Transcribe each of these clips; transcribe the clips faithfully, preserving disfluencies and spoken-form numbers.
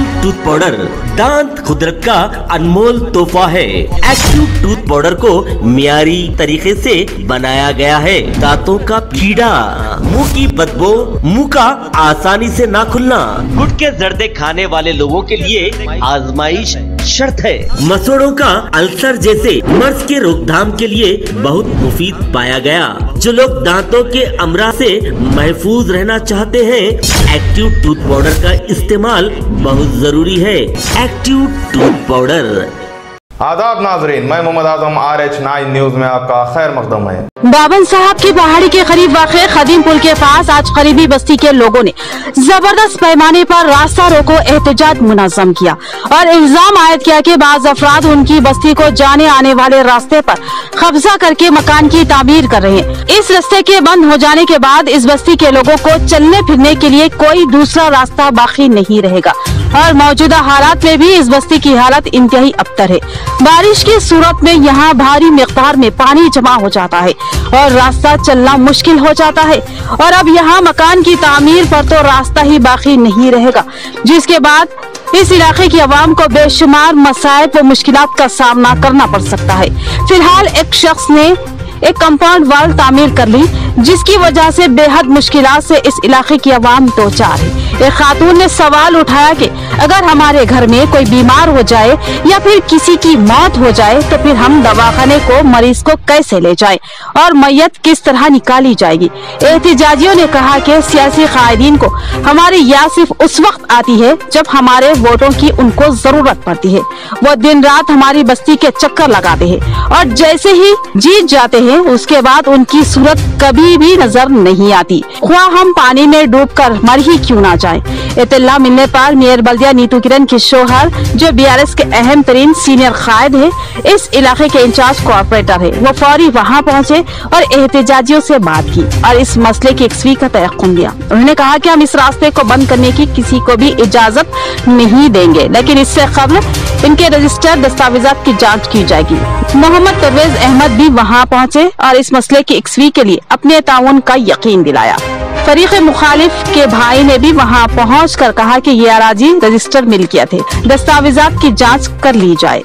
Active tooth powder दांत कुदरत का अनमोल तोहफा है। एक्टिव टूथ पाउडर को मियारी तरीके से बनाया गया है। दांतों का कीड़ा, मुंह की बदबू, मुंह का आसानी से ना खुलना, गुटखे जर्दे खाने वाले लोगों के लिए आजमाइश शर्त है। मसोड़ों का अल्सर जैसे मर्ज के रोकथाम के लिए बहुत मुफीद पाया गया। जो लोग दांतों के अमराज से महफूज रहना चाहते हैं, एक्टिव टूथ पाउडर का इस्तेमाल बहुत जरूरी है। Active tooth powder. आदाब नाजरीन, मैं Mohammad Azam, R H nine news में आपका खैर मकदम है। बावन साहब की पहाड़ी के करीब वाक़े खदीम पुल के पास आज करीबी बस्ती के लोगों ने जबरदस्त पैमाने पर रास्ता रोको एहतजाज मुनज़्ज़म किया और इल्जाम आयद किया कि बाज़ अफराद उनकी बस्ती को जाने आने वाले रास्ते पर कब्जा करके मकान की तामीर कर रहे हैं। इस रास्ते के बंद हो जाने के बाद इस बस्ती के लोगों को चलने फिरने के लिए कोई दूसरा रास्ता बाकी नहीं रहेगा और मौजूदा हालात में भी इस बस्ती की हालत इंतहाई अबतर है। बारिश की सूरत में यहाँ भारी मिक़दार में पानी जमा हो जाता है और रास्ता चलना मुश्किल हो जाता है और अब यहाँ मकान की तामीर पर तो रास्ता ही बाकी नहीं रहेगा, जिसके बाद इस इलाके की आवाम को बेशुमार मसाइब व मुश्किलात का सामना करना पड़ सकता है। फिलहाल एक शख्स ने एक कंपाउंड वाल तामीर कर ली, जिसकी वजह से बेहद मुश्किलात से इस इलाके की आवाम दो चार है। एक खातून ने सवाल उठाया कि अगर हमारे घर में कोई बीमार हो जाए या फिर किसी की मौत हो जाए तो फिर हम दवाखाने को मरीज को कैसे ले जाएं और मैयत किस तरह निकाली जाएगी। एहतजाजियों ने कहा कि सियासी कायदीन को हमारी याद सिर्फ उस वक्त आती है जब हमारे वोटों की उनको जरूरत पड़ती है। वो दिन रात हमारी बस्ती के चक्कर लगाते हैं और जैसे ही जीत जाते हैं उसके बाद उनकी सूरत कभी भी नजर नहीं आती, ख्वाह हम पानी में डूब कर मर ही क्यों ना जाए। इत्तला मिलने पर मेयर बल्दिया नीतू किरण के शोहर, जो बी आर एस के अहम तरीन सीनियर कायद है, इस इलाके के इंचार्ज कॉर्पोरेटर है, वो फौरी वहाँ पहुँचे और एहतजाजियों से बात की और इस मसले की यकसवी का तयक़ुन दिया। उन्होंने कहा कि हम इस रास्ते को बंद करने की किसी को भी इजाजत नहीं देंगे, लेकिन इससे कबल इनके रजिस्टर दस्तावेजात की जांच की जाएगी। मोहम्मद परवेज अहमद भी वहाँ पहुँचे और इस मसले की यकसवी के लिए अपने ताउन का यकीन दिलाया। फरीक मुखालिफ के भाई ने भी वहां पहुंच कर कहा कि ये अराजी रजिस्टर मिल्कियत है, दस्तावेजात की जांच कर ली जाए।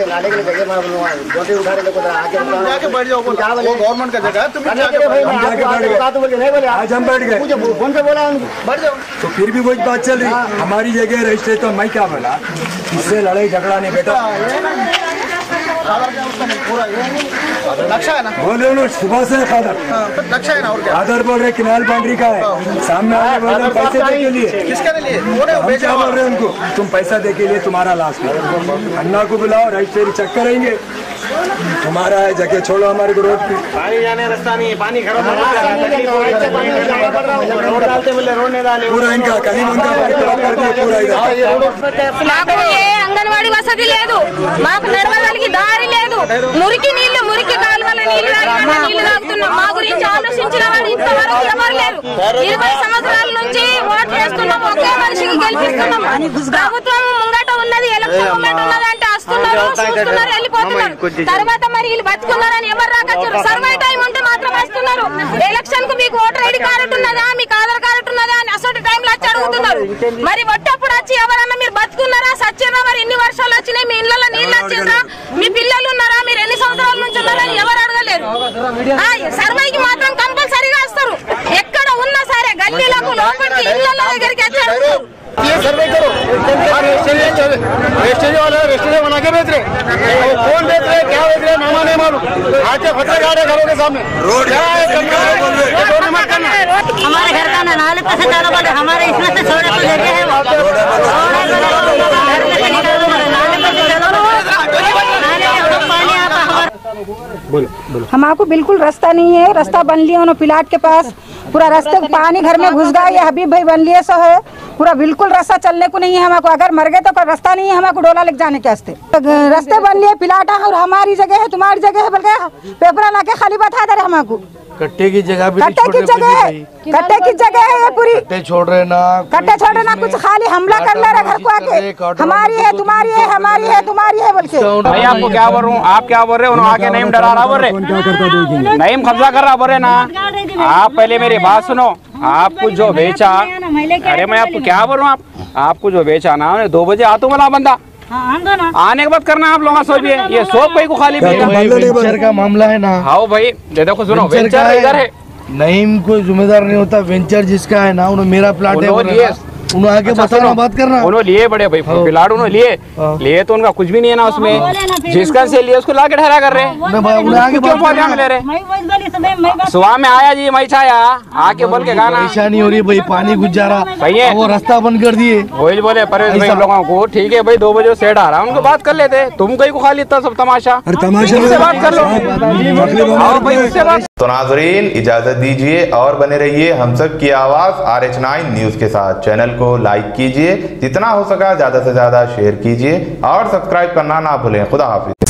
गवर्नमेंट का जगह आज हम बैठ गए, मुझे फोन पे बोला बैठ जाओ, तो फिर भी वही बात चल रही, हमारी जगह रजिस्टर, तो मैं क्या बोला, इससे लड़ाई झगड़ा नहीं बेटा। नक्शा है ना, बोल रहे सुबह से फादर नक्शा है ना, और क्या फादर बोल रहे किनाल बाउंड्री का है, सामने आके बोल रहे पैसे दे के लिए, किसके लिए हम क्या बोल रहे हैं उनको, तुम पैसा दे के लिए तुम्हारा लाश है, अन्ना को बुलाओ रजिस्ट्री चेक करेंगे, तुम्हारा है जगह छोड़ो हमारे को रोड पे, पानी जाने रास्ता नहीं है, पानी खड़ा रोड डालते बोले रोड नहीं डाले, पूरा इनका कहीं उनका कर दिए पूरा इधर। ये अंगनवाड़ी वसति లేదు, మాకు నడవడానికి దారి లేదు, మురికి నీళ్లు మురికి కాలువల నీళ్లు తాగిన నీళ్లు తాగుతున్నాం, మా గురించి ఆలోచించిన వారు ఇంతవరకు ఎవరు లేరు। ఇరవై సంవత్సరాల నుంచి ఓట్ చేస్తున్నాం, ఒకే మనిషికి గెలిపిస్తున్నాం, ప్రభుత్వం ముంగట ఉన్నది, ఎలక్షన్ ముంగట ఉన్నది అంటే వస్తున్నారు, చూస్తున్నారు, వెళ్ళిపోతున్నారు, తర్వాత మరి వీళ్ళు బతుకున్నారని ఎవరు రాకొచ్చారు, సర్వే టైం ఉంటే మాత్రం వస్తున్నారు, ఎలక్షన్ కు మీకు ఓటర్ ఐడి కార్డు ఉన్నదా, మీకు ఆధార్ కార్డు ఉన్నదా అని అసలు టైంలో వచ్చి అడుగుతున్నారు। మరి ఒట్టప్పుడు వచ్చి ఎవరన్నా మీరు బతుకున్నారా, సచ్చినా, మరి ఎన్ని వర్షాలు వచ్చినాయి, మీ ఇళ్లలో నీళ్ళు వచ్చిందా, మీ పిల్లలు ఉన్నారా, మీరు ఎన్ని సంవత్సరాల నుంచి ఉన్నారని ఎవరు అడగలేరు। సర్వేకి మాత్రం కంపల్సరీగా వస్తారు, ఎక్కడ ఉన్నా సరే గల్లీలకు లోపలికి ఇళ్ల దగ్గరికి వచ్చి అడుగుతారు। ये सर्वे करो, वेस्टेज वाले वेस्टेज बना के बेच रहे, कौन बेच रहे, क्या बेच रहे, मामा नहीं मालूम, आके फटे गाड़े घरों के सामने रोड क्या है, मत करना। हमारे घर का नाले पे से जाना पड़े, हमारे इसमें से छोड़े को लेके है वो बोलो बोलो। हमारे बिल्कुल रास्ता नहीं है, रास्ता बन लिया उन्होंने प्लाट के पास, पूरा रास्ते पानी घर में घुस गया, ये हबीब भाई बन लिए सो है, पूरा बिल्कुल रास्ता चलने को नहीं है हमारे, अगर मर गए तो कोई रास्ता नहीं है हमारे डोला लेके जाने के वास्ते। रास्ते बन लिए प्लाट और हमारी जगह है, तुम्हारी जगह है, बोल गया पेपर ला के खाली बता दे रहे हमको, कट्टे की जगह भी कट्टे की जगह है, कट्टे की जगह है ये पूरी, कट्टे छोड़ रहे ना, कट्टे छोड़ रहे ना, कुछ खाली हमला कर ले रहे घर को आके, हमारी है तुम्हारी है, हमारी है तुम्हारी है बोल के। मैं आपको क्या बोल रहा हूँ, आप क्या बोल रहे हो, आके नईम डरा रहा बोल रहे, नईम कब्जा कर रहा बोल रहे ना। आप पहले मेरी बात सुनो, आपको जो बेचा, अरे मैं आपको क्या बोल रहा हूँ, आप आपको जो बेचाना है दो बजे आ तो वाला बंदा आने के बाद करना आप लोग सोचिए ये सोप कहीं को खाली वेंचर का मामला है ना। हाँ भाई देखो सुनो वेंचर इधर है नईम कोई जिम्मेदार नहीं होता। वेंचर जिसका है ना उन्होंने मेरा प्लाट है उन्होंने आगे बताना बात करना उन्होंने लिए बड़े भाई प्लाट उन्होंने लिए लिए तो उनका कुछ भी नहीं है ना उसमें जिसका से लिए उसको लाके ठहरा कर रहे हैं ले रहे सुबह में आया जी मई छाया आके बोल के गाना परेशानी हो रही है भाई पानी घुस जा रहा सही है वो रास्ता बंद कर दिए वही बोले परवेज भाई लोगों को ठीक है भाई दो बजे सेट आ रहा है उनको बात कर लेते तुम कहीं को खाली इतना सब तमाशा तमाशा बात कर लो। तो नाजरीन इजाजत दीजिए और बने रहिए हम सब की आवाज आर एच नाइन न्यूज के साथ। चैनल को लाइक कीजिए जितना हो सका ज्यादा से ज्यादा शेयर कीजिए और सब्सक्राइब करना ना भूलें। खुदा हाफिज।